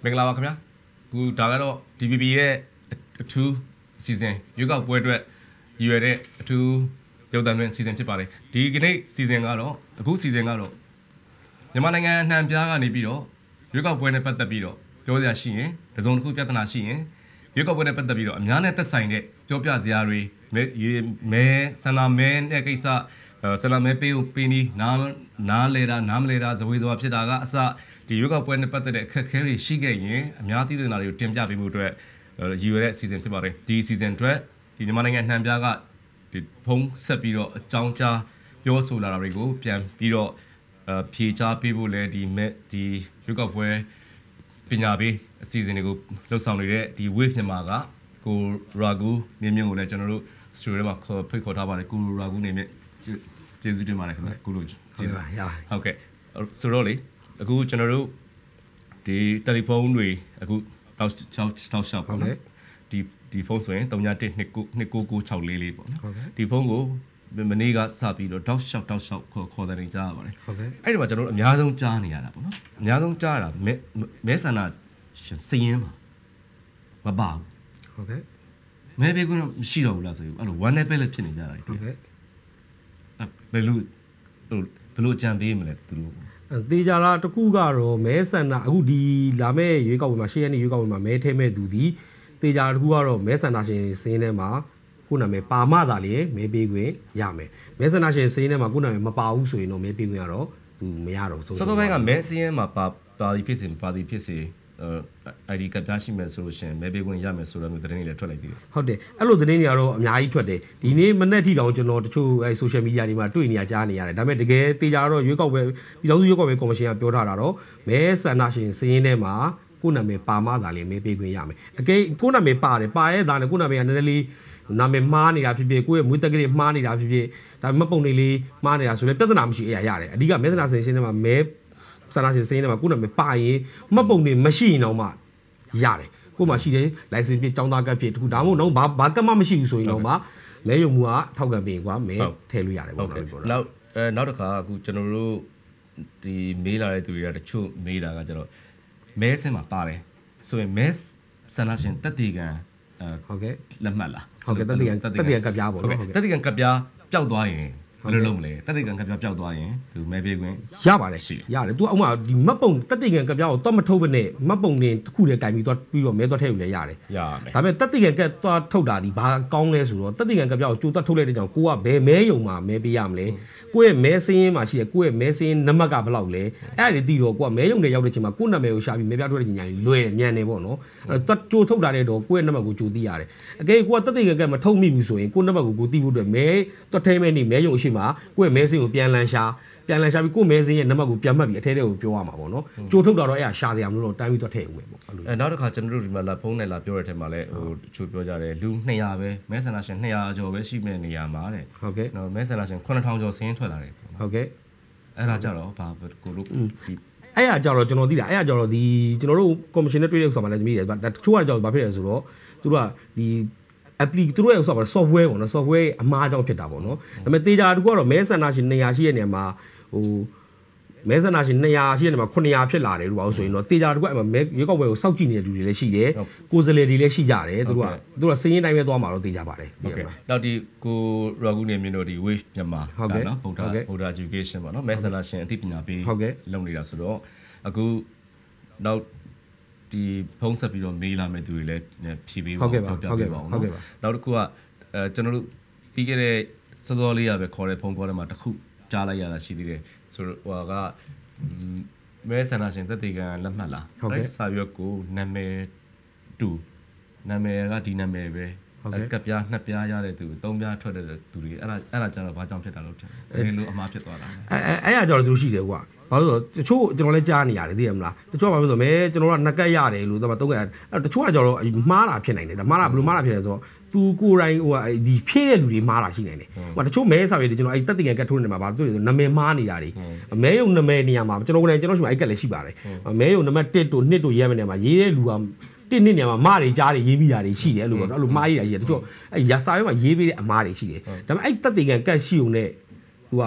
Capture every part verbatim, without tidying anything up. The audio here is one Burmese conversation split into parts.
မင်္ဂလာပါခင်ဗျာခုဒါကတော့ D P P ရဲ့အထူးစီစဉ်ရွေးကောက်ပွဲအတွက်ရည်ရွယ်တဲ့အထူးရုပ်သံလွှင့်စီစဉ်ဖြစ်ပါတယ်ဒီကနေ့စီစဉ်ကတော့အခုစီစဉ်ကတော့မြန်မာနိုင်ငံအနှံ့ပြားကနေပြီးတော့ရွေးကောက်ပွဲနဲ့ပတ်သက်ပြီးတော့ပြောစရာရှိရင်တစုံတစ်ခုပြဿနာရှိရင်ရွေးကောက်ပွဲနဲ့ပတ်သက်ပြီးတော့အများနဲ့သက်ဆိုင်တဲ့ပြောပြစရာတွေမဲဆန္ဒမဲနဲ့ကိစ္စဆန္ဒမဲပေးပေးနီးနားနားလေတာနားမလေတာဇဝေဇဝါဖြစ်တာကအစဒီရွေးကောက်ပွဲနဲ့ပတ်သက်တဲ့အခက်အခဲတွေရှိခဲ့ရင်အများသိတဲ့နာတွေကိုတင်ပြပေးဖို့အတွက်ရည်ရွယ်တဲ့အစီအစဉ်ဖြစ်ပါတယ်ဒီအစီအစဉ်အတွက်ဒီမြန်မာနိုင်ငံနှံပြားကဒီဖုံးဆက်ပြီးတော့အကြောင်းကြားပြောဆိုလာတာတွေကိုပြန်ပြီးတော့ဖြေချပေးဖို့လဲဒီမဲ့ဒီရွေးကောက်ပွဲပညာပေးအစီအစဉ်တွေကိုလှုပ်ဆောင်နေတဲ့ဒီ wave မြန်မာကကိုရာဂူမြင့်မြင့်ကိုလည်းကျွန်တော်တို့ studio ထဲမှာဖိတ်ခေါ်ထားပါတယ်ကိုရာဂူနေမြင့်ကျေးဇူးတင်ပါတယ်ခင်ဗျကိုလိုကျေးဇူးပါဟုတ်ကဲ့ဆိုတော့လေအခုကျွန်တော်တို့ဒီတယ်လီဖုန်းတွေအခုတောက်တောက်တောက်ရှောက်ပေါ့နော်ဒီဒီဖုန်းဆိုရင်၃ညတစ်နှစ်ကိုနှစ်ကိုကို၆လေးလေးပေါ့နော်ဒီဖုန်းကိုမနေ့ကစပြီးတော့တောက်ရှောက်တောက်ရှောက်ခေါ်ခေါ်တယ်ကြားရပါတယ်ဟုတ်ကဲ့အဲ့ဒီမှာကျွန်တော်တို့အများဆုံးကြားနေရတာပေါ့နော်အများဆုံးကြားရတာမဲမဲဆန္ဒစည်ရင်မှာမပါဘူးဟုတ်ကဲ့မဲပေးခွင့်မရှိတော့ဘူးလားဆိုပြီးအဲ့လို one net ပဲလည်းဖြစ်နေကြတာဟုတ်ကဲ့ဘယ်လိုဘယ်လိုကြံပေးမလဲသူတို့တေချာလာတခုကတော့မဲဆန္ဒအခုဒီလာမဲ့ရွေးကောက်ပွဲမှာရှေ့ရက်နေ့ရွေးကောက်ပွဲမှာမဲထဲမဲ့သူဒီတေချာတခုကတော့မဲဆန္ဒရှင်စင်းထဲမှာခုနာမဲပါမသာလေမဲပေးခွင့်ရမယ်မဲဆန္ဒရှင်စင်းထဲမှာခုနာမဲမပါဘူးဆိုရင်တော့မဲပေးခွင့်ရတော့သူမရတော့ဆိုစောစောပိုင်းကမဲစင်းထဲမှာပါပါဒီဖြစ်စီပါဒီဖြစ်စီအဲ့ဒီကပ်ပြရှိမယ်ဆိုလို့ရှိရင်မဲပေးခွင့်ရမယ်ဆိုတော့မျိုးသတင်းတွေလည်းထွက်လိုက်ပြီဟုတ်တယ်အဲ့လိုသတင်းတွေကတော့အများကြီးထွက်တယ်ဒီနေ့မနေ့ထိတောင်ကျွန်တော်တချို့အဲ social media တွေမှာတွေ့နေရကြားနေရတယ်ဒါပေမဲ့တကယ်တေချာတော့ရွေးကောက်ပွဲပြည်ထောင်စုရွေးကောက်ပွဲကော်မရှင်ကပြောထားတာတော့မဲဆန္ဒရှင်စည်းရင်းထဲမှာကိုနာမည်ပါမသာလေးမဲပေးခွင့်ရမယ်အကိကိုနာမည်ပါတယ်ပါရဲ့ဒါနဲ့ကိုနာမည်ကနည်းနည်းလေးနာမည်မှားနေတာဖြစ်ဖြစ်ကိုယ့်ရဲ့မွေးတက်ကလေးမှားနေတာဖြစ်ဖြစ်ဒါပေမဲ့ပုံတွေလေးမှားနေတာဆိုလည်းပြဿနာမရှိအရာရတယ်အဓိကမဲဆန္ဒရှင်စည်းရင်းထဲမှာမဲဆန္ဒရှင်စည်းရင်းထဲမှာကိုနာမည်ပါရင်မှတ်ပုံတွေမရှိရင်တော့မှရတယ်ကိုမှရှိတယ် license ပြကျောင်းသားကပ်ဖြစ်တခုဒါမှမဟုတ်တော့ဘာဘာကမှမရှိဘူးဆိုရင်တော့မှမဲယုံမှုကထောက်ခံပေးကွာမဲထည့်လို့ရတယ်ပေါ့နော်နောက်အဲနောက်တစ်ခါအခုကျွန်တော်တို့ဒီမေးလာတဲ့သူတွေကတချို့မေးတာကကျတော့မဲစင်မှာပါတယ်ဆိုရင်မဲဆန္ဒရှင်တက်တီကန်ဟုတ်ကဲ့လက်မှတ်လားဟုတ်ကဲ့တက်တီကန်တက်တီကန်ကပ်ပြားပေါ့နော်ဟုတ်ကဲ့တက်တီကန်ကပ်ပြားပျောက်သွားရင်ဘယ်လိုလုပ်မလဲတက်တိကန်ကပ်ပြားပျောက်သွားရင်သူမဲပေးခွင့်ရပါတယ်ရတယ်သူကဥမာဒီမတ်ပုံတက်တိကန်ကပ်ပြားကိုတော့မထုတ်ဘဲနဲ့မတ်ပုံနဲ့တစ်ခုတည်းကင်ပြီးတော့ပြီးတော့မဲတော့ထည့်ယူလဲရတယ်ရမယ်ဒါပေမဲ့တက်တိကန်ကပ်သွားထုတ်တာဒီဘာကောင်းလဲဆိုတော့တက်တိကန်ကပ်ပြားကိုကြိုးတက်ထုတ်လိုက်တဲ့ကြောင့်ကိုကဘယ်မဲယုံမှာမဲပေးရမလဲကိုယ့်ရဲ့မဲစင်းရင်မှာရှိတယ်ကိုယ့်ရဲ့မဲစင်းနံပါတ်ကဘယ်လောက်လဲအဲ့ဒါတွေသိတော့ကိုကမဲယုံတွေရောက်တဲ့ချိန်မှာကိုယ့်နာမည်ကိုရှာပြီးမဲပြထုတ်တဲ့ညညာကြီးလွယ်တယ်မြန်တယ်ပေါ့နော်အဲ့တော့ကြိုးထုတ်တာတဲ့တော့ကိုယ့်ရဲ့နံပါတ်ကိုကြိုးသိရတယ်အကယ်ကိုကတက်တိကန်ကပ်မထုတ်မိဘူးဆိုရင်ကိုယ့်နံပါတ်ကိုကိုသိဖို့အတွက်မဲတွတ်ထဲမဲနေမဲယုံအရှိမှာကိုယ့်ရဲ့မဲစင်းကိုပြန်လန်ရှာပြန်လန်ရှာပြီးကိုယ့်မဲစင်းရဲ့နံပါတ်ကိုပြန်မှတ်ပြီးအထဲထဲကိုပြောရမှာပေါ့နော်ကြိုးထုတ်တာတော့အဲ့ဒါရှာစရာမလိုတော့တိုင်းပြီးတော့ထည့်ဦးမယ်ပေါ့အဲ့လိုအဲနောက်တစ်ခါကျွန်တော်တို့ဒီမှာလာဖုန်းနဲ့လာပြောတဲ့ထဲမှာလည်းဟိုတချို့ပြောကြတယ်လူနှစ်ရာပဲမဲဆန္ဒရှင်နှစ်ရာကျော်ပဲရှိမဲ့နေရာမှာတဲ့ဟုတ်ကဲ့နော်မဲဆန္ဒရှင်ခုနှစ်ထောင်ကျော်စင်းထွက်လာတယ်ဟုတ်ကဲ့အဲ့ဒါကြတော့ဘာကိုလို့ဒီအဲ့ဒါကြတော့ကျွန်တော်သိတာအဲ့ဒါကြတော့ဒီကျွန်တော်တို့ကော်မရှင်နဲ့တွေ့တဲ့ဥစ္စာမှလည်းမိတယ်တချို့ကကြောက်ဘာဖြစ်လဲဆိုတော့သူတို့ကဒီ apply သူတို့ရဲ့ဥစ္စာပါ software ပေါ့နော် software အမှားကြောင့်ဖြစ်တာပေါ့နော်ဒါပေမဲ့တေချာတကူကတော့မဲဆန္ဒရှင်နှစ်ရာရှိတဲ့နေရာမှာဟိုမဲဆန္ဒရှင်နှစ်ရာရှိတဲ့နေရာမှာခုနှစ်ရာဖြစ်လာတယ်လို့ပါဆိုရင်တော့တေချာတကူအဲ့မှာမဲရွေးကောက်ပွဲကိုစောင့်ကြည့်နေတဲ့လူတွေလည်းရှိတယ်ကိုယ်စားလှယ်တွေလည်းရှိကြတယ်သူတို့ကသူတို့ကစင်းရင်းတိုင်းပဲသွားမှာတော့တေချာပါတယ်ဟုတ်ကဲ့နောက်ဒီကိုရာဂူနေမြင့်တို့ဒီ wave မြန်မာနော်ဗုဒ္ဓဗုဒ္ဓ education ပေါ့နော်မဲဆန္ဒရှင်အသိပညာပေးလုပ်နေတာဆိုတော့အခုနောက်ဒီဖုံးဆက်ပြီးတော့မေးလာမဲ့သူတွေလည်းဖြေပေးပါပြောပြပေးပါအောင်နော်နောက်တစ်ခုကအဲကျွန်တော်တို့ပြီးခဲ့တဲ့စောစောလေးရပဲခေါ်တဲ့ဖုံးခေါ်တဲ့မှာတစ်ခုကြားလိုက်ရတာရှိသေးတယ်ဆိုတော့ဟိုကမဲဆန္ဒရှင်တက်တေကန်လက်မှတ်လားအဲ့စာရွက်ကိုနာမည်တူနာမည်ကဒီနာမည်ပဲကပ်ပြားနှစ်ပြားရတဲ့သူသုံးပြားထွက်တဲ့သူတွေအဲ့ဒါအဲ့ဒါကျတော့ဘာကြောင့်ဖြစ်တာလို့ထင်တယ်ဘယ်လိုအမှားဖြစ်သွားတာလဲအဲအဲ့အဲ့ဒါကျတော့သူရှိတယ်ကွာဘာလို့ဆိုတချို့ကျွန်တော်လည်းကြားနေရတယ်သိရမလားတချို့ဘာလို့ဆိုမဲကျွန်တော်ကနှစ်ကက်ရတယ်လို့တော့သုံးကက်အဲ့တချို့ကကျတော့မှားတာဖြစ်နိုင်တယ်ဒါမှားတာဘယ်လိုမှားတာဖြစ်လဲဆိုတော့သူကိုယ်တိုင်ဟိုဒီဖြည့်တဲ့လူတွေမှားတာရှိနိုင်တယ်ဟိုတချို့မဲစာရွက်တွေကျွန်တော်အဲ့တက်တိကန်ကတ်ထိုးနေမှာဘာလို့လဲဆိုနာမည်မှားနေတာတွေမဲယုံနာမည်နေရာမှာကျွန်တော်ကလည်းကျွန်တော်ရှိမှအဲ့ကက်လည်းရှိပါတယ်မဲယုံနံပါတ်တစ်တို့နှစ်တို့ရဲမယ်နေရာမှာရေးတဲ့လူကတစ်နှစ်နေရာမှာမားတွေကြားတွေရေးမိတာတွေရှိတယ်အဲ့လိုပေါ့နော်အဲ့လိုမှားရေးတာရှိတယ်တချို့အဲ့စာရွက်မှာရေးပေးတဲ့အမားတွေရှိတယ်ဒါပေမဲ့အဲ့တက်တိကန်ကတ်ရှိုံနဲ့သူကဟ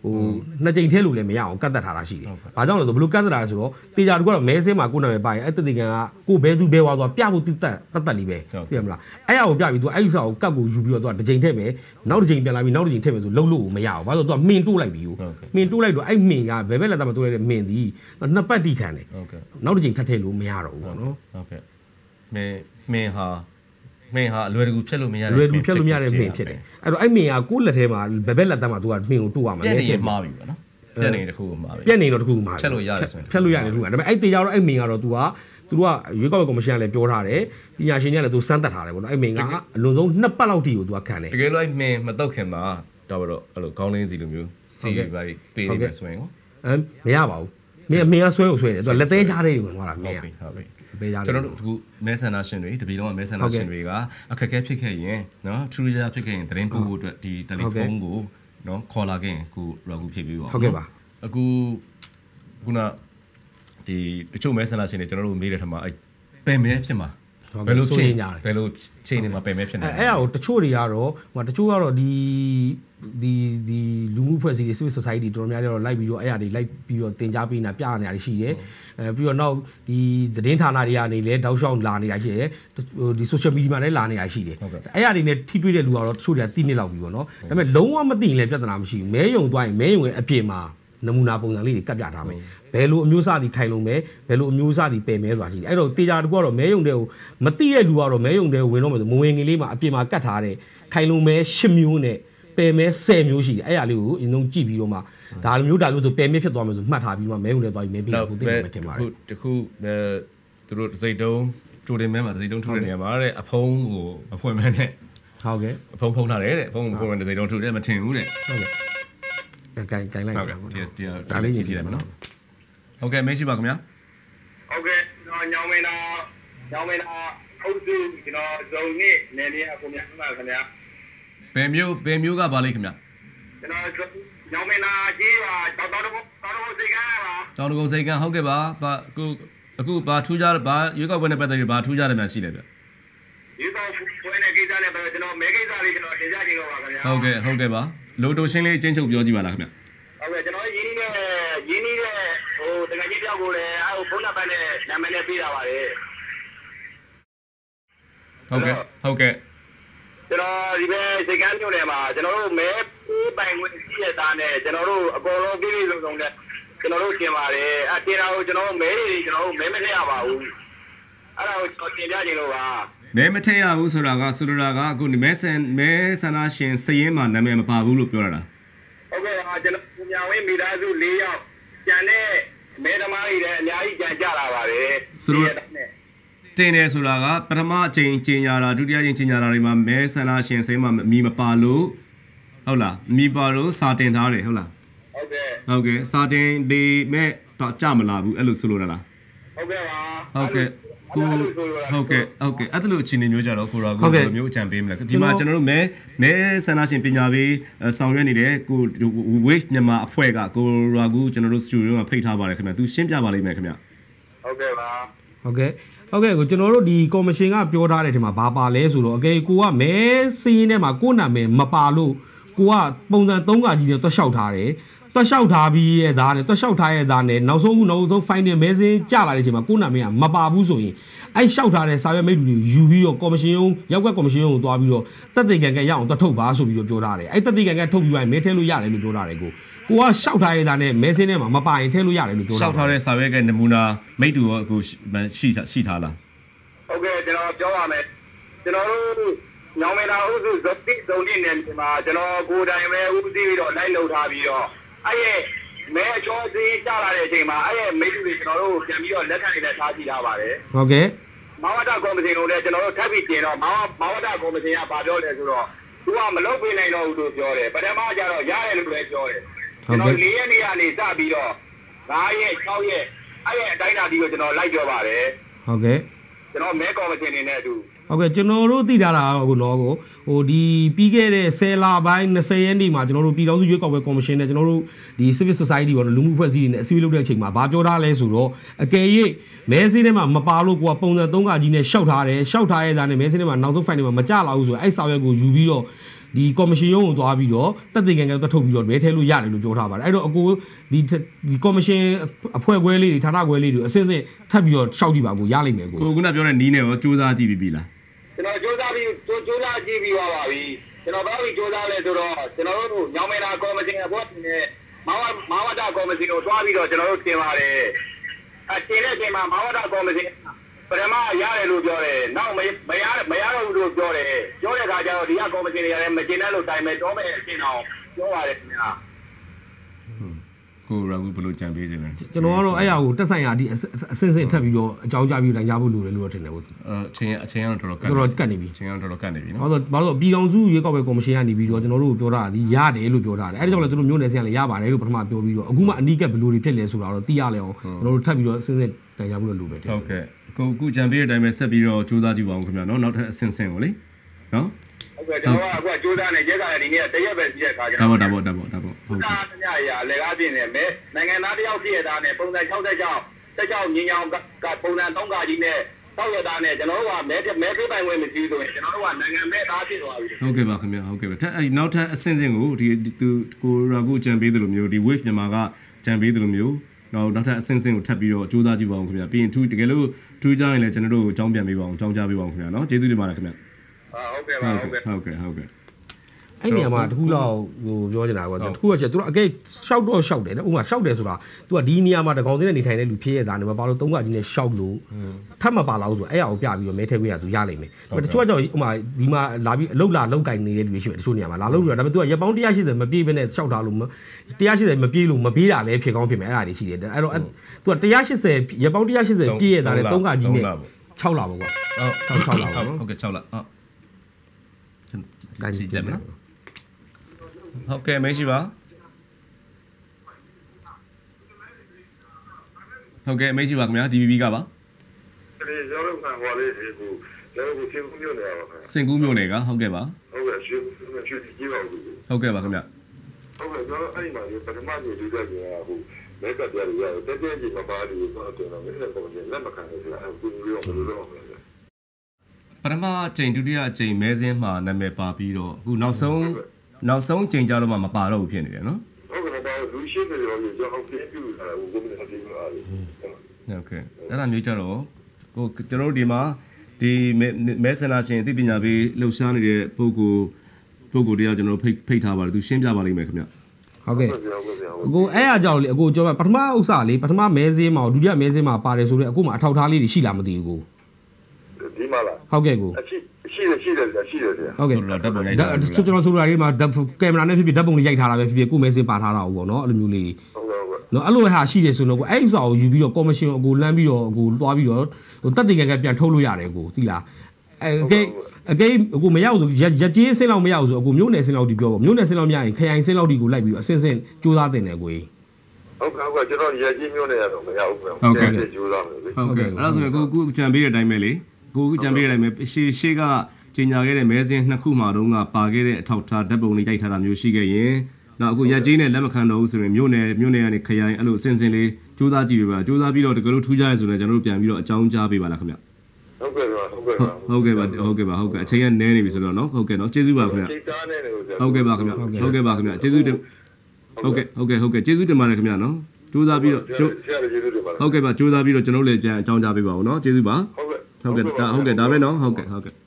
ဟိုနှစ်ကြိမ်ထဲလို့လည်းမရအောင်ကတ်သက်ထားတာရှိတယ်။ဘာကြောင့်လဲဆိုဘလို့ကတ်သက်တာဆိုတော့တေချာတကူကတော့မဲစင်းမှာကိုနာမည်ပါရင်အဲ့တတိကန်ကကိုဘဲသူဘဲဝါဆိုပြဖို့တိတက်တတ်တက်လေးပဲသိရမလား။အဲ့အရာကိုပြပြီးသူအဲ့ဥစ္စာကိုကတ်ကိုယူပြီးတော့သူကတစ်ကြိမ်ထည့်မယ်နောက်တစ်ကြိမ်ပြန်လာပြီးနောက်တစ်ကြိမ်ထည့်မယ်ဆိုလုံးလို့မရအောင်။ဘာလို့သူကမှင်တိုးလိုက်ပြီးမှင်တိုးလိုက်တော့အဲ့မှင်ကဘဲဘဲလက်သားမှာတိုးလိုက်တဲ့မှင်သည်နှစ်ပတ်တိခံတယ်။နောက်တစ်ကြိမ်ထပ်ထည့်လို့မရတော့ဘူးပေါ့နော်။ဟုတ်ကဲ့မင်းမင်းဟာမင်းဟာအလွယ်တကူဖြတ်လို့မရတဲ့လွယ်တကူဖြတ်လို့မရတဲ့မှင်ဖြစ်တယ်အဲ့တော့အဲ့မှင်ကကိုယ့်လက်ထဲမှာဘယ်ဘက်လက်သားမှာသူကမှင်ကိုတိုးရမှာပြက်နေရမှားပြီပေါ့နော်ပြက်နေတခုကိုမှားပြီပြက်နေတော့တခုကိုမှားဖြတ်လို့ရတယ်ဆိုရင်ဖြတ်လို့ရတယ်သူကဒါပေမဲ့အဲ့တေချာတော့အဲ့မှင်ကတော့သူကသူတို့ကရွေးကောက်ပွဲကော်မရှင်ကလည်းပြောထားတယ်ပညာရှင်တွေကလည်းသူစမ်းသပ်ထားတယ်ပေါ့နော်အဲ့မှင်ကအလွန်ဆုံးနှစ်ပတ်လောက်ထိကိုသူကခံတယ်တကယ်လို့အဲ့မင်းမတော့ခင်မှာတော့တော့အဲ့လိုခေါင်းလင်းစီလိုမျိုးစီပါပေးနေမယ်ဆိုရင်ဟောအဲမရပါဘူးမင်းမင်းကဆွဲကိုဆွဲတယ်သူကလက်သေးကြားလေးတွေဝင်သွားတာမင်းကဟုတ်ပြီပေးကြတယ်ကျွန်တော်တို့အခုမဲဆန္ဒရှင်တွေတပီလုံးကမဲဆန္ဒရှင်တွေကအခက်အခဲဖြစ်ခဲ့ရင်နော်ထူးခြားဖြစ်ခဲ့ရင်သတင်းပို့ဖို့အတွက်ဒီတယ်လီဖုန်းကိုနော်ခေါ်လာခဲ့ရင်အခုရောကူဖြည့်ပေးပါဟုတ်ကဲ့ပါအခုခုနဒီတချို့မဲဆန္ဒရှင်တွေကျွန်တော်တို့မေးတဲ့ထမှာအဲ့ပယ်မဲဖြစ်မှာဘယ်လိုဖြစ်ဘယ်လိုချိန်နေမှာပယ်မဲဖြစ်နေအဲ့အဲ့ဟိုတချို့တွေကတော့ဟိုတချို့ကတော့ဒီဒီဒီလူမှုဖွဲ့စည်းရေး civil society တော်တော်များများတော့လိုက်ပြီးတော့အဲ့အရာတွေလိုက်ပြီးတော့တင် जा ပေးနေတာပြနေတာရှိတယ်အဲပြီးတော့နောက်ဒီသတင်းဌာနတွေကနေလည်းတောက်လျှောက်လာနေတာရှိတယ်ဟိုဒီ social media မှာလည်းလာနေတာရှိတယ်အဲ့အရာတွေနဲ့ထိတွေ့တဲ့လူကတော့တချို့တွေကသိနေလောက်ပြီပေါ့နော်ဒါပေမဲ့လုံးဝမသိရင်လည်းပြဿနာမရှိဘူးမဲယုံသွားရင်မဲယုံရဲ့အပြင်မှာနမူနာပုံစံလေးတွေကပ်ပြထားမယ်ဘယ်လိုအမျိုးအစားဒီခိုင်လုံမဲဘယ်လိုအမျိုးအစားဒီပယ်မဲဆိုတာရှိတယ်အဲ့တော့တေချာတကူကတော့မဲယုံတဲ့ကိုမသိတဲ့လူကတော့မဲယုံတဲ့ကိုဝင်တော့မယ်ဆိုမဝင်ငင်လေးမှာအပြင်မှာကတ်ထားတဲ့ခိုင်လုံမဲ၈မျိုးနဲ့ပယ်မဲ၁၀မျိုးရှိတယ်အဲ့အရာလေးကိုအရင်ဆုံးကြည့်ပြီးတော့မှဒါလိုမျိုးဒါမျိုးဆိုပယ်မဲဖြစ်သွားမယ်ဆိုမှတ်ထားပြီးမှမဲယုံတဲ့သွားပြီးမဲပြီးကိုသိနေမှထင်ပါတယ်တခုအဲသူတို့စိတ်တုံးကြိုတင်မဲမှာစိတ်တုံးထုတဲ့နေရာမှာတဲ့အဖုံးကိုအဖွင့်မဲနဲ့ဟုတ်ကဲ့အဖုံးဖုံးထားတယ်တဲ့အဖုံးကိုဖွင့်မဲစိတ်တုံးထုတယ်မထင်ဘူးတဲ့ဟုတ်ကဲ့ကိုင်ကိုင်လိုက်ပါဟုတ်ကဲ့ဒီဒါလေးကြီးပြလိုက်မယ်နော်ဟုတ်ကဲ့မရှိပါခင်ဗျာဟုတ်ကဲ့ကျွန်တော်ညောင်မင်းသားညောင်မင်းသားအုပ်စုကျွန်တော်ဇုံနဲ့နေနေအကုန်များမှာခင်ဗျာဘယ်မျိုးဘယ်မျိုးကပါလိမ့်ခင်ဗျာကျွန်တော်ညောင်မင်းသားကြီးပါတောက်တောက်တော့တောက်တော့စိတ်ကပါတောင်တကုံစိတ်ကဟုတ်ကဲ့ပါအခုအခုဘာထူးကြဘာရွေးကောက်ပွဲနဲ့ပတ်သက်ပြီးဘာထူးကြတယ်များရှိလဲဗျရွေးကောက်ပွဲနဲ့ကိစ္စနဲ့ပတ်သက်ကျွန်တော်မဲကိစ္စလေးကျွန်တော်တင်ပြခြင်းတော့ပါခင်ဗျာဟုတ်ကဲ့ဟုတ်ကဲ့ပါလိုတိုရှင်းလေးအချင်းချုပ်ပြောကြည့်ပါလားခင်ဗျဟုတ်ကဲ့ကျွန်တော်ရင်းနှီးတဲ့ရင်းနှီးတဲ့ဟိုတကယ်ကြီးပြောက်ကိုလည်းအဲဟိုဖုန်းနံပါတ်နဲ့နာမည်နဲ့ပေးတာပါတယ်ဟုတ်ကဲ့ဟုတ်ကဲ့ကျွန်တော်ဒီဘက်စိတ်ကမ်းမြို့နယ်မှာကျွန်တော်တို့မဲပိုင်ဝင်ရှိရတာနဲ့ကျွန်တော်တို့အပေါ်လုံးပြည့်ပြည့်စုံစုံနဲ့ကျွန်တော်တို့ကျင်ပါတယ်အဲတင်တာကိုကျွန်တော်တို့မဲတွေကျွန်တော်တို့မဲမထည့်ရပါဘူးအဲ့ဒါကိုတင်ပြခြင်းလို့ပါမဲမထည့်ရဘူးဆိုတာကဆိုလိုတာကအခုမဲဆန်မဲဆန္ဒရှင်စည်ရင်မှာနာမည်မပါဘူးလို့ပြောတာလားဟုတ်ကဲ့ဟာကျွန်တော်ညာဝင်းမိသားစု၄ယောက်ကျန်တဲ့မဲသမားတွေလည်းအများကြီးကြံကြလာပါတယ်ဆိုတော့တင်တယ်ဆိုတာကပထမအချိန်ကျင်ညာတာဒုတိယအချိန်ကျင်ညာတာတွေမှာမဲဆန္ဒရှင်စည်မှာမီမပါလို့ဟုတ်လားမီပါလို့စာတင်ထားတယ်ဟုတ်လားဟုတ်ကဲ့ဟုတ်ကဲ့စာတင်ဒီမဲ့တော့ကြမလာဘူးအဲ့လိုဆိုလိုတာလားဟုတ်ကဲ့ပါဟုတ်ကဲ့ကိုဟုတ်ကဲ့ဟုတ်ကဲ့အဲ့ဒါလိုအခြေအနေမျိုးကြတော့ကိုရောကိုမျိုးအကြံပေးမလားဒီမှာကျွန်တော်တို့မဲမဲဆန္ဒရှင်ပညာပေးဆောင်ရွက်နေတဲ့ကို wave မြန်မာအဖွဲ့ကကိုရောကူကျွန်တော်တို့ studio မှာဖိတ်ထားပါတယ်ခင်ဗျသူရှင်းပြပါလိမ့်မယ်ခင်ဗျဟုတ်ကဲ့ပါဟုတ်ကဲ့ဟုတ်ကဲ့ကိုကျွန်တော်တို့ဒီကော်မရှင်ကပြောထားတဲ့ဒီမှာဘာပါလဲဆိုတော့အကယ်ကိုကမဲစင်းရင်းထဲမှာကိုနာမည်မပါလို့ကိုကပုံစံ၃ကကြီးနဲ့တွက်လျှောက်ထားတယ်တွက်လျှောက်ထားပြီးရဲ့သားနဲ့တွက်လျှောက်ထားရဲ့သားနဲ့နောက်ဆုံးခုနောက်ဆုံး final မဲစင်းကြလာတဲ့အချိန်မှာကိုနာမည်ကမပါဘူးဆိုရင်အဲ့လျှောက်ထားတဲ့စာရွက်မိတ္တူတွေယူပြီးတော့ကော်မရှင်ရုံးရောက်ကွက်ကော်မရှင်ရုံးကိုသွားပြီးတော့တက်တေကန်ကရအောင်တွက်ထုတ်ပါဆိုပြီးတော့ပြောထားတယ်အဲ့တက်တေကန်ကထုတ်ပြီးရင်မဲထဲလို့ရတယ်လို့ပြောထားတယ်ကိုကိုကလျှောက်ထားရဲ့သားနဲ့မဲစင်းထဲမှာမပါရင်ထဲလို့ရတယ်လို့ပြောထားတယ်လျှောက်ထားတဲ့စာရွက်ကနမူနာမိတ္တူရောအခုရှိရှိထားလားဟုတ်ကဲ့ကျွန်တော်ပြောပါမယ်ကျွန်တော်တို့ညောင်မင်းသားအုပ်စုဇတိဇုံတိနယ်မှာကျွန်တော်ကိုယ်တိုင်ပဲဦးစီးပြီးတော့လိုက်လှုပ်ထားပြီးတော့အဲ့ရဲ့မဲအချောစင်းကြလာတဲ့အချိန်မှာအဲ့ရဲ့မိတ္တူတွေကျွန်တော်တို့ပြန်ပြီးတော့လက်ခံနေလက်ထားကြည့်ထားပါတယ်ဟုတ်ကဲ့မဝတ္တကော်မရှင်တို့လည်းကျွန်တော်တို့ထပ်ပြီးပြင်တော့မဝတ္တကော်မရှင်ကဘာပြောလဲဆိုတော့သူကမလုပ်ပေးနိုင်တော့ဘူးလို့ပြောတယ်ပထမကျတော့ရတယ်လို့လည်းပြောတယ်ကျွန်တော်၄ရက်နေ့ကနေစပြီးတော့၅ရက်၆ရက်အဲ့ရဲ့အတိုင်းအတာဒီကိုကျွန်တော်လိုက်ပြောပါတယ်ဟုတ်ကဲ့ကျွန်တော်မဲကော်မရှင်နေနဲ့အတူဟုတ်ကဲ့ကျွန်တော်တို့သိထားတာကိုတော့ကိုဟိုဒီပြီးခဲ့တဲ့ဆယ်လပိုင်း၂၀ရက်နေ့မှာကျွန်တော်တို့ပြည်ထောင်စုရွေးကောက်ပွဲကော်မရှင်နဲ့ကျွန်တော်တို့ဒီ civil society ပေါ့လူမှုအဖွဲ့အစည်းတွေနဲ့အစည်းအဝေးလုပ်တဲ့အချိန်မှာဗာပြောထားလဲဆိုတော့အကယ်၍မဲစင်းထဲမှာမပါလို့ကိုကပုံစံ၃ကကြီးနဲ့ရှောက်ထားတယ်ရှောက်ထားရဲ့သားနဲ့မဲစင်းထဲမှာနောက်ဆုံး final မှာမကြလာဘူးဆိုတော့အဲ့စာရွက်ကိုယူပြီးတော့ဒီကော်မရှင်ရုံးကိုသွားပြီးတော့တက်တဲ့ကန်ကန်တက်ထုတ်ပြီးတော့မဲထဲလို့ရတယ်လို့ပြောထားပါတယ်အဲ့တော့အကိုဒီဒီကော်မရှင်အဖွဲ့ခွဲလေးတွေဌာနခွဲလေးတွေအစစ်အစစ်ထပ်ပြီးတော့ရှောက်ကြည့်ပါကိုရလိမ့်မယ်ကိုကိုခုနပြောတဲ့နီးနဲ့ရောစူးစမ်းကြည့်ပြီးပြီလားကျွန်တော်စူးစမ်းပြီးစူးစမ်းကြည့်ပြီးသွားပါပြီကျွန်တော်ဘာလို့စူးစမ်းလဲဆိုတော့ကျွန်တော်တို့ညောင်မေတာကော်မရှင်အဖွဲ့နဲ့မဝမဝတာကော်မရှင်ကိုသွားပြီးတော့ကျွန်တော်တို့တင်ပါတယ်အတင်တဲ့အချိန်မှာမဝတာကော်မရှင်ပထမရတယ်လို့ပြောတယ်နောက်မမရမရတော့ဘူးလို့ပြောတယ်ပြောတဲ့အခါကျတော့ဒီကကော်မရှင်တွေရတယ်မကျင်တဲ့လို့တိုင်မဲ့တော့မဲ့အရှင်အောင်ပြောပါတယ်ခင်ဗျာကိုရာဘူးဘလို့ကြံပေးခြင်းလဲကျွန်တော်ကတော့အဲ့အရာကိုတက်ဆိုင်ရာဒီအစင်းစင်းထပ်ပြီးတော့အကြောင်းကြားပြီးတိုင်းရဖို့လိုတယ်လို့ထင်တယ်ဟုတ်အချင်းအချင်းကတော့တော်တော်ကတ်တော်တော်ကတ်နေပြီအချင်းကတော့တော်တော်ကတ်နေပြီနော်ဘာလို့ဘာလို့ပြည်တော်စုရွေးကောက်ပွဲကော်မရှင်ကနေပြီးတော့ကျွန်တော်တို့ပြောတာဒီရတယ်လို့ပြောတာတယ်အဲ့ဒါကြောင့်လည်းကျွန်တော်မျိုးနယ်ဆင်းကလည်းရပါတယ်လို့ပထမပြောပြီးတော့အခုမှအနီးကပ်ဘယ်လိုတွေဖြစ်လဲဆိုတာတော့သိရလဲအောင်ကျွန်တော်တို့ထပ်ပြီးတော့စင်းစင်းတိုင်ရဖို့လိုပဲဟုတ်ကဲ့ကိုခုကြံပေးတဲ့အတိုင်းပဲဆက်ပြီးတော့စူးစမ်းကြည့်ပါဦးခင်ဗျာနော်နောက်ထပ်အဆင့်ဆင့်ကိုလေနော်ဟုတ်ကဲ့ကျွန်တော်ကအခုစူးစမ်းနေကြတာဒီနေ့တရက်ပဲရှိတဲ့ခါကျတော့ဒါပေါ့ဒါပေါ့ဒါပေါ့ဒါပေါ့ဟုတ်ကဲ့။ညရလေကားပြင်းနေမယ်နိုင်ငံသားတယောက်ဖြစ်ရတာနဲ့ပုံစံ၆၆ ၆၆ညင်ညောင်ကပုံစံ၃ကကြီးနဲ့တောက်ရတာနဲ့ကျွန်တော်တို့ကမဲမဲပြပိုင်ဝင်မရှိဆိုရင်ကျွန်တော်တို့ကနိုင်ငံမဲ့သားဖြစ်သွားပြီဟုတ်ကဲ့ပါခင်ဗျာဟုတ်ကဲ့ပါထပ်အဲ့နောက်ထပ်အဆင့်ဆင့်ကိုဒီသူကိုရာကိုကြံပေးတယ်လို့မျိုးဒီ wave မြန်မာကကြံပေးတယ်လို့မျိုးနောက်နောက်ထပ်အဆင့်ဆင့်ကိုထပ်ပြီးတော့စူးစမ်းကြည့်ပါဦးခင်ဗျာပြီးရင်ထူးတကယ်လို့ထူးကြရင်လည်းကျွန်တော်တို့ကိုအကြောင်းပြန်ပေးပါအောင်အကြောင်းကြားပေးပါအောင်ခင်ဗျာနော်ကျေးဇူးတင်ပါတယ်ခင်ဗျာဟုတ်ကဲ့ပါဟုတ်ကဲ့ဟုတ်ကဲ့ဟုတ်ကဲ့အဲ့နေရာမှာတခုလောက်ဟိုပြောနေတာကွာတခုကချက်သူတို့အကဲရှောက်တော့ရှောက်တယ်နော်ဥပမာရှောက်တယ်ဆိုတာသူကဒီနေရာမှာတကောင်စင်းနဲ့နေထိုင်တဲ့လူဖြစ်ရတာနေမှာဘာလို့သုံးကကြီးနဲ့ရှောက်လို့ထပ်မပါလာဘူးဆိုအဲ့အရာကိုပြပြီးတော့မဲထဲခွင့်ရသူရလိမ့်မယ်ဒါပေမဲ့တချို့ကကြောင့်ဥပမာဒီမှာလာပြီးအလုတ်လာလောက်ကင်နေတဲ့လူတွေရှိတယ်တချို့နေရာမှာလာလို့ပြီးတော့ဒါပေမဲ့သူကရက်ပေါင်း၁၈၀မပြေးဘဲနဲ့ရှောက်ထားလို့၁၈၀မပြေးလို့မပြေးတာလည်းဖြစ်ကောင်းဖြစ်မယ်အဲ့ဒါတွေရှိတယ်အဲ့တော့သူက၁၈၀ရက်ပေါင်း၁၈၀ပြေးရတာနဲ့သုံးကကြီးနဲ့၆လပါကွာဟုတ်၆လပါနော်ဟုတ်ကဲ့၆လဟုတ်ကန်ကြည့်ကြမယ်ဟုတ်ကဲ့မရှိပါဟုတ်ကဲ့မရှိပါခင်ဗျာ ဒီ ဘီ ဘီ ကပါဒီရောလုံးခံဟောလေးဒီကိုကျွန်တော်ကိုစင်ကူးမြို့နယ်ပါခင်ဗျာစင်ကူးမြို့နယ်ကဟုတ်ကဲ့ပါဟုတ်ကဲ့ရွှေရွှေကြီးပါဘူးဟုတ်ကဲ့ပါခင်ဗျာဟုတ်ကဲ့ကျွန်တော်အဲ့ဒီမှာပထမနေ့ဒီကကြီးကဟိုလက်ကပြရရတက်တဲ့ကြီးမပါဘူးဆိုတော့ကျွန်တော်မင်းလည်းပုံစံလက်မခံဘူးဆိုတာအခုပြောမလို့တော့ပထမအကြိမ်ဒုတိယအကြိမ်မဲစင်းမှာနာမည်ပါပြီးတော့အခုနောက်ဆုံးနောက်ဆုံးချိန်ကြတော့မှမပါတော့ဘူးဖြစ်နေတယ်နော်ဟုတ်ကဲ့ဒါလူရှိတယ်ရောကျွန်တော်ပြင်ပြလာဘူးဘုရားတင်လာတယ်ဟုတ်ကဲ့အဲ့ဒါမျိုးကြတော့ဟိုကျွန်တော်တို့ဒီမှာဒီမဲဆန္ဒရှင်အသိပညာပေးလှုပ်ရှားနေတဲ့ပုဂ္ဂိုလ်ပုဂ္ဂိုလ်တရားကျွန်တော်တို့ဖိတ်ဖိတ်ထားပါတယ်သူရှင်းပြပါလိမ့်မယ်ခင်ဗျဟုတ်ကဲ့အကိုအဲ့အကြောင်းလေအကိုကျွန်တော်ပထမဥစ္စာလေးပထမမဲစင်းမှာဒုတိယမဲစင်းမှာပါတယ်ဆိုတော့အခုမှအထောက်ထားလေးတွေရှိလားမသိဘူးကိုဒီမှာလားဟုတ်ကဲ့ကိုရှိတယ်ရှိတယ်ရှိတယ်ဗျာဟုတ်ကဲ့ဆိုတော့ဓာတ်ပုံရိုက်တာကျွန်တော်ဆိုလိုတာလေးမှာကင်မရာနဲ့ဖြစ်ဖြစ်ဓာတ်ပုံလေးရိုက်ထားတာပဲဖြစ်ဖြစ်ကိုမဲစင်းပါထားတာဟုတ်ပေါ့နော်အဲ့လိုမျိုးလေးဟုတ်ကဲ့ဟုတ်ကဲ့နော်အဲ့လိုဟာရှိတယ်ဆိုတော့ကိုအဲ့ဥစ္စာကိုယူပြီးတော့ကော်မရှင်အကိုလမ်းပြီးတော့အကိုသွားပြီးတော့ဟိုတက်တင်ကကပြန်ထုတ်လို့ရတယ်ကိုသိလားအဲအကေအကေအကိုမရဘူးဆိုရကြေးစင်းလောက်မရဘူးဆိုအကိုမျိုးနယ်စင်းလောက်ဒီပြောပေါ့မျိုးနယ်စင်းလောက်မရရင်ခရိုင်စင်းလောက်ဒီကိုလိုက်ပြီးတော့အစင်းစင်းစူးစမ်းတင်တယ်ကိုကြီးဟုတ်ကဲ့ဟုတ်ကဲ့ကျွန်တော်ရကြေးမျိုးနယ်ရတော့မရဘူးဟုတ်ကဲ့စူးစမ်းမယ်လေဟုတ်ကဲ့အဲ့ဒါဆိုရင်ကိုကိုကြံပေးတဲ့အတိုင်းပဲလေကိုကြံပေးတဲ့အတိုင်းပဲရှေ့ရှေ့ကကျင်ညာခဲ့တဲ့မဲစင်းနှစ်ခုမှာတော့ကပါခဲ့တဲ့အထောက်ထားဓာတ်ပုံလေးရိုက်ထားတာမျိုးရှိခဲ့ရင်နောက်အခုရက်ကြီးနဲ့လက်မခံတော့ဘူးဆိုရင်မြို့နယ်မြို့နယ်ကနေခရိုင်အဲ့လိုအစင်းစင်းလေးစူးစမ်းကြည့်ပေးပါစူးစမ်းပြီးတော့တကယ်လို့ထူးခြားရဆိုရင်ကျွန်တော်တို့ပြန်ပြီးတော့အကြောင်းကြားပေးပါလားခင်ဗျဟုတ်ကဲ့ပါဟုတ်ကဲ့ပါဟုတ်ကဲ့ပါဟုတ်ကဲ့ပါဟုတ်ကဲ့အချိန်ကနည်းနေပြီဆိုတော့နော်ဟုတ်ကဲ့နော်ကျေးဇူးပါခင်ဗျဟုတ်ကဲ့ပါခင်ဗျဟုတ်ကဲ့ပါခင်ဗျကျေးဇူးတင်ဟုတ်ကဲ့ဟုတ်ကဲ့ဟုတ်ကဲ့ကျေးဇူးတင်ပါတယ်ခင်ဗျနော်စူးစမ်းပြီးတော့ဟုတ်ကဲ့ပါစူးစမ်းပြီးတော့ကျွန်တော်လည်းပြန်အကြောင်းကြားပေးပါဦးနော်ကျေးဇူးပါဟုတ်ကဲ့ဟုတ်ကဲ့ဒါဟုတ်ကဲ့ဒါပဲနော်ဟုတ်ကဲ့ဟုတ်ကဲ့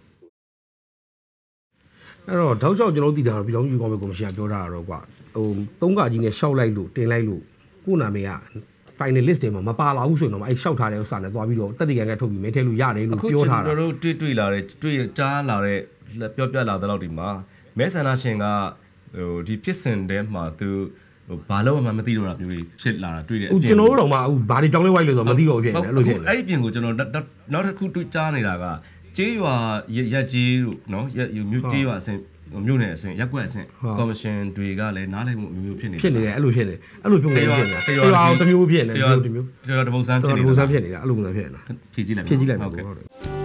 အဲ့တော့တောက်လျှောက်ကျွန်တော်သိတာတော့ပြည်တော်ယူကောင်းပဲကော်မရှင်ကပြောတာတော့ကွာဟိုသုံးကကြီးနဲ့ရှောက်လိုက်လို့တင်လိုက်လို့ကိုနာမည်က finalist တွေမှာမပါလာဘူးဆိုရင်တော့အဲ့ရှောက်ထားတဲ့ဥစ္စာနဲ့သွားပြီးတော့တက်တည်ကန်ကထုတ်ပြီးမဲထဲလို့ရတယ်လို့ပြောထားတာအခုကျွန်တော်တို့တွေ့တွေ့လာတဲ့တွေ့ကြားလာတဲ့ပြောပြလာတဲ့လောက်ဒီမှာမဲဆန္ဒရှင်ကဟိုဒီဖြစ်စဉ်တဲမှာသူဟိုဘာလို့မှမသိတော့တာမျိုးဖြစ်လာတာတွေ့တယ်အခုကျွန်တော်တို့တော့မှအခုဘာတွေပြောင်းလဲဝိုက်လို့ဆိုတော့မသိတော့ဘူးဖြစ်နေတယ်အဲ့လိုဖြစ်နေအဲ့ဒီပြင်ကိုကျွန်တော်နောက်တစ်ခုတွေ့ကြားနေတာကကျေးရွာရက်ကြီးတို့နော်မြို့ကျေးရွာအဆင့်မြို့နယ်အဆင့်ရက်ကွက်အဆင့်ကော်မရှင်တွေကလည်းနားလည်မှုအမျိုးမျိုးဖြစ်နေဖြစ်နေတယ်အဲ့လိုဖြစ်နေအဲ့လိုပြုံးနေဖြစ်နေတာရွာအောင်တစ်မျိုးဖြစ်နေတယ်တစ်မျိုးတစ်မျိုးတပုံစံဖြစ်နေတာတပုံစံဖြစ်နေတာအဲ့လိုမျိုးဖြစ်နေတာဖြည့်ကြည့်လိုက်ဖြည့်ကြည့်လိုက်ဟုတ်ကဲ့